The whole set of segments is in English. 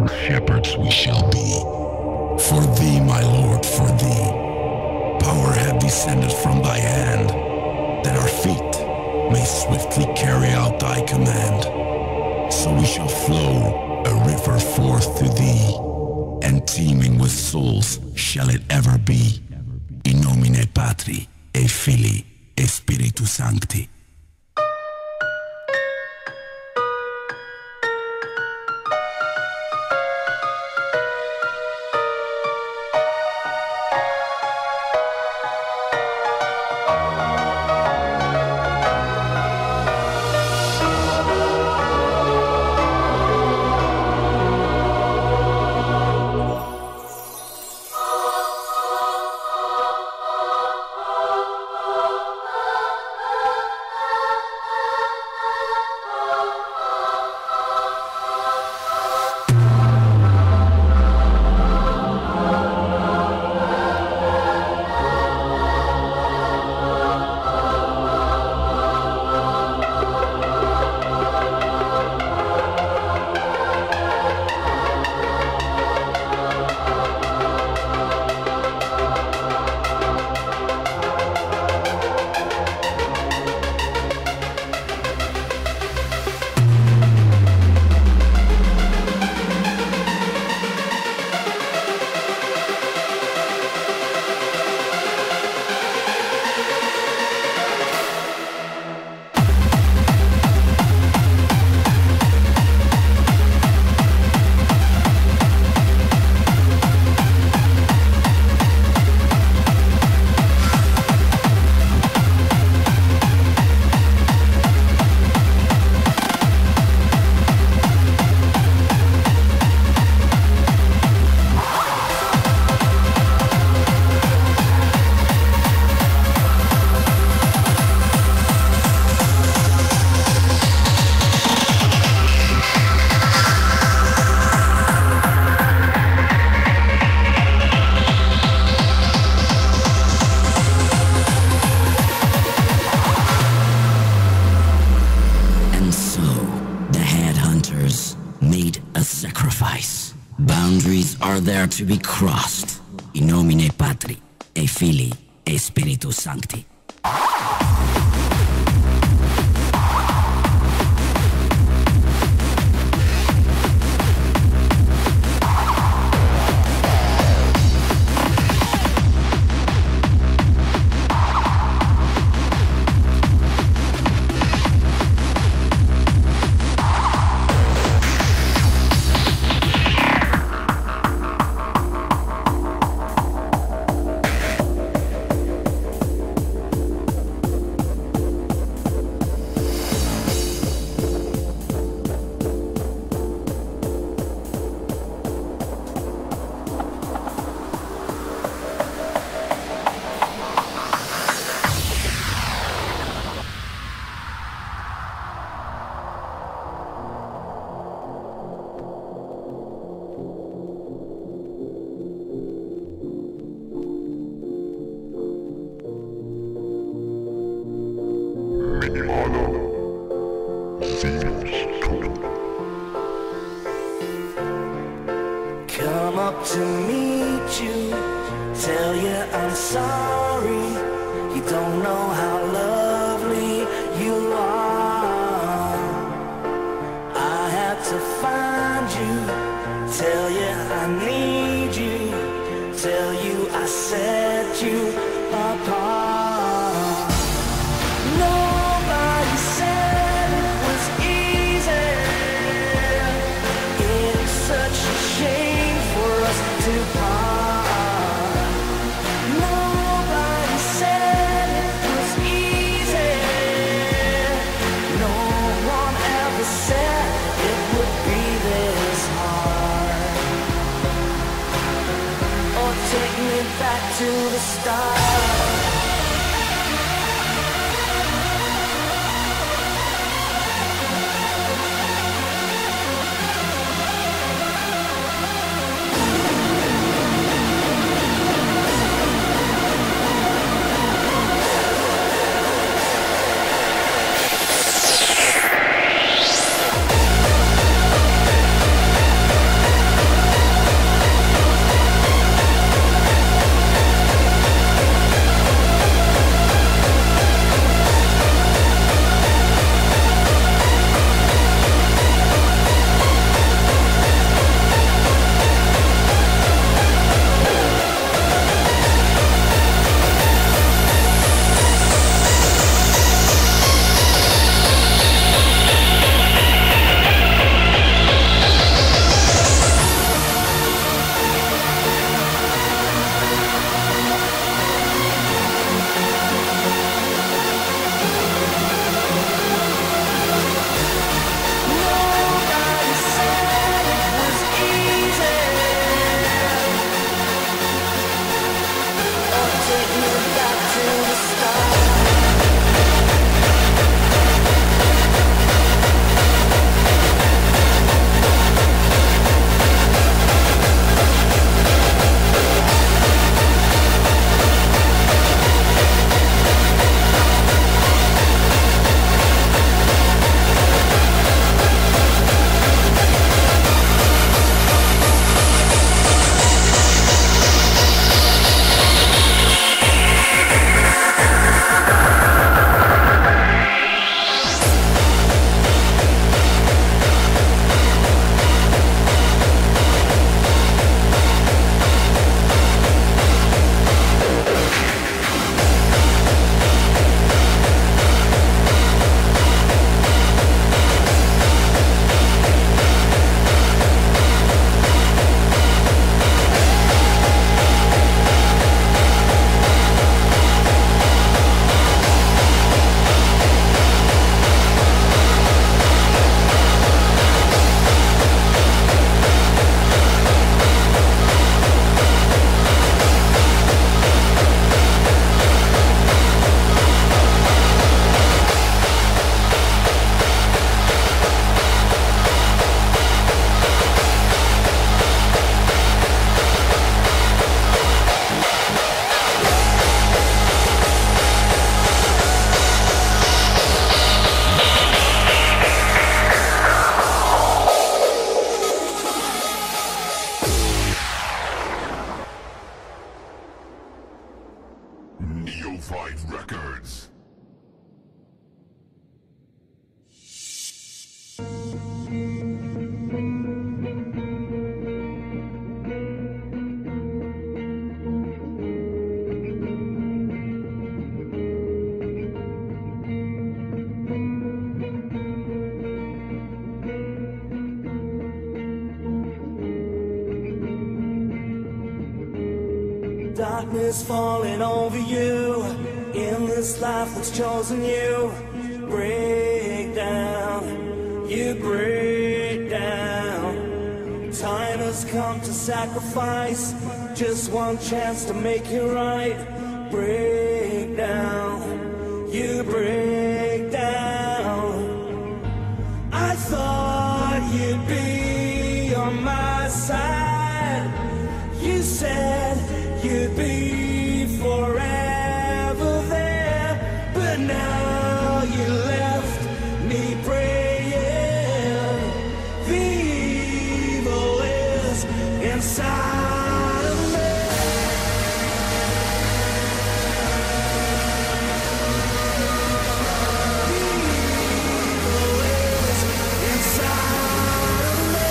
shepherds we shall be. For thee, my Lord, for thee, power hath descended from thy hand, that our feet may swiftly carry out thy command. So we shall flow a river forth to thee, and teeming with souls shall it ever be. In nomine Patri, et Filii, et Spiritus Sancti. Are there to be crossed. In nomine Patri, et Filii, et Spiritus Sancti. Come up to meet you, tell you I'm sorry. You don't know how lovely you are. I had to find you, tell you I need you, tell you I set you apart. Nobody said it was easy. It's such a shame for us to part. Nobody said it was easy. No one ever said it would be this hard. Or take me back to the start. Darkness falling over you. In this life that's chosen you. Break down, you break down. Time has come to sacrifice. Just one chance to make it right. Break down, you break down. I thought you'd be on my side. You said you'd be forever there, but now you left me praying. The evil is inside of me. The evil is inside of me.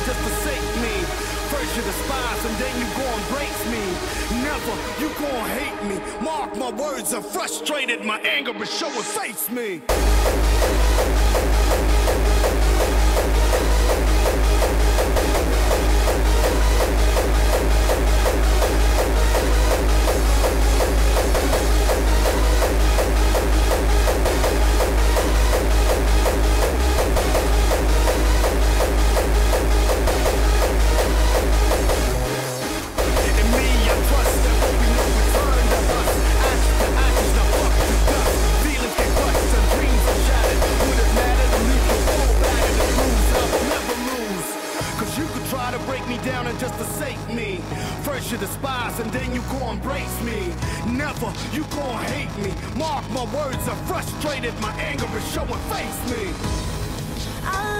just forsake me. First you despise and then you go embrace me. Never, you gon' hate me. Mark my words, I'm frustrated. My anger is showing face me. Just forsake me. First you despise and then you go embrace me. Never, you gon' hate me. Mark my words, I'm frustrated. My anger is showing face me.